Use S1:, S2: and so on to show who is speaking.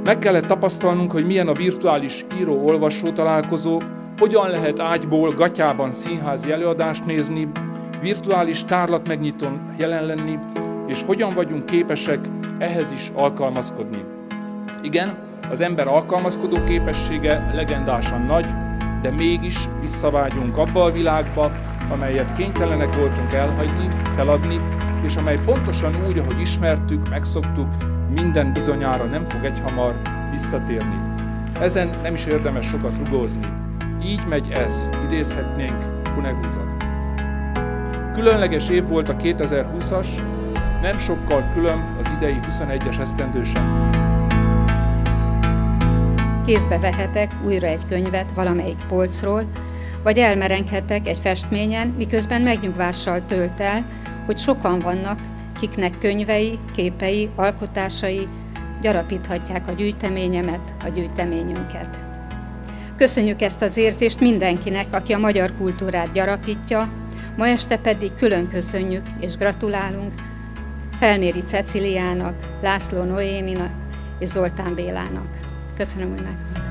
S1: Meg kellett tapasztalnunk, hogy milyen a virtuális író-olvasó találkozó, hogyan lehet ágyból, gatyában színházi előadást nézni, virtuális tárlatmegnyitón jelen lenni, és hogyan vagyunk képesek ehhez is alkalmazkodni. Igen, az ember alkalmazkodó képessége legendásan nagy, de mégis visszavágyunk abba a világba, amelyet kénytelenek voltunk elhagyni, feladni, és amely pontosan úgy, ahogy ismertük, megszoktuk, minden bizonyára nem fog egyhamar visszatérni. Ezen nem is érdemes sokat rugózni. Így megy ez, idézhetnénk Hunegutat. Különleges év volt a 2020-as, nem sokkal külön az idei 21-es esztendő sem.
S2: Kézbe vehetek újra egy könyvet valamelyik polcról, vagy elmerenghetek egy festményen, miközben megnyugvással tölt el, hogy sokan vannak, kiknek könyvei, képei, alkotásai gyarapíthatják a gyűjteményemet, a gyűjteményünket. Köszönjük ezt az érzést mindenkinek, aki a magyar kultúrát gyarapítja, ma este pedig külön köszönjük és gratulálunk Felméri Ceciliának, László Noéminak és Zoltán Bélának. Köszönöm, hogy meg.